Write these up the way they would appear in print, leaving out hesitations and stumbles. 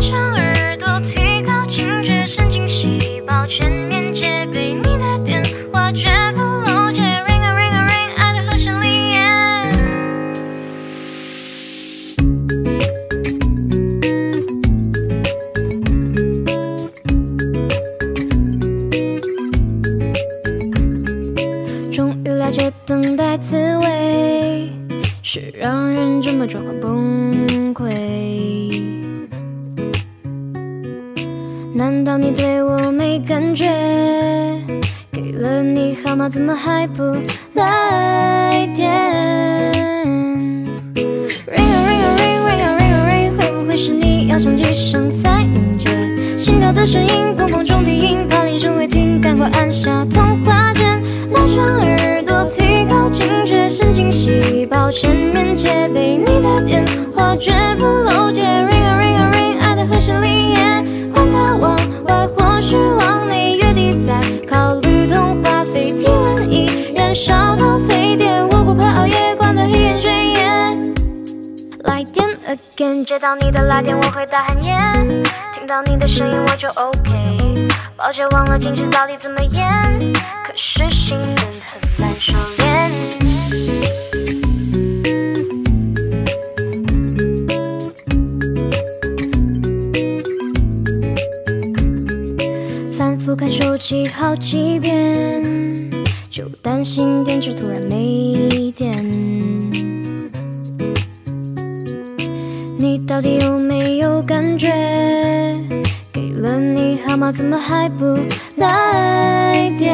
双耳朵，提高警觉，神经细胞全面戒备。你的电话绝不漏接 ，ring a ring a ring， 爱的和弦里耶。终于了解等待滋味，是让人这么转换崩溃。难道你对我没感觉？给了你号码，怎么还不来电 ？Ring a ring a ring ring a ring a ring， 会不会是你要响几声才能接？心跳的声音，砰砰中低音，怕铃声未停，赶快按下通话键。拉长耳朵，提高警觉，神经细胞全面戒备。你的电话绝不漏接 ，ring a ring a ring， 爱的和弦里耶。管它往外或是往内，月底再考虑通话费。体温已燃烧到沸点，我不怕熬夜，管它黑眼圈耶。来电 again， 接到你的来电我会大喊耶，听到你的声音我就 OK。抱歉忘了进去到底怎么演，可是心人很难收敛。反复看手机好几遍，就担心电池突然没电。你到底有没有感觉？给了你号码，怎么还不来电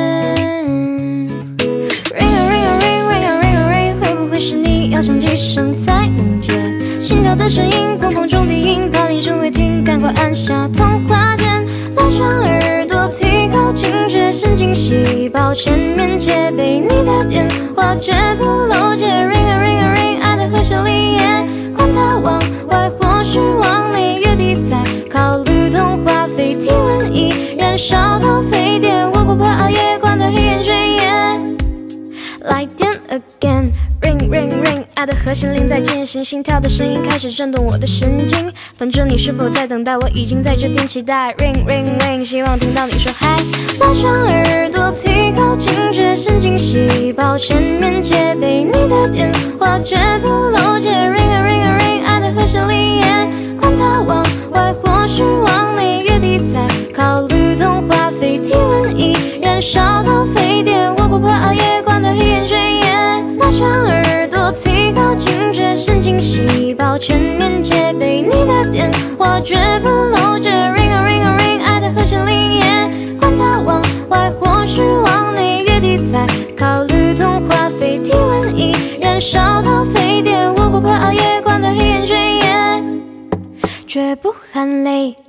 ？Ring a ring a ring ring a ring a ring， 会不会是你要响几声才能接？心跳的声音，砰砰中低音，怕铃声未停，赶快按下通话键。拉长耳朵，提高警觉，神经细胞全面戒备。你的电话绝不漏接 ，ring a ring a ring， 爱的和弦里耶。管它往外或是往内，月底再考虑通话费。体温已燃烧到沸点，我不怕熬夜，管它黑眼圈耶。来电 again， ring ring ring， 爱的和弦铃在进行，心跳的声音开始震动我的神经。反正你是否在等待，我已经在这边期待。ring ring ring， 希望听到你说嗨。拉长耳朵，提高警觉，神经细胞全面戒备。你的电话绝不漏接 ，ring a ring a ring， 爱的和弦里耶。管它往外或是往内，月底再考虑通话费。体温已燃烧到沸点，我不怕熬夜，管它黑眼圈耶。拉长耳朵，提高警觉，神经细胞全面戒备。你的电话绝不漏接 ，ring a ring a ring， 爱的和弦里耶。管它往外或是往内，月底再考虑通话费。体温已燃烧到沸点，我不怕熬夜，管它黑眼圈耶。绝不含泪。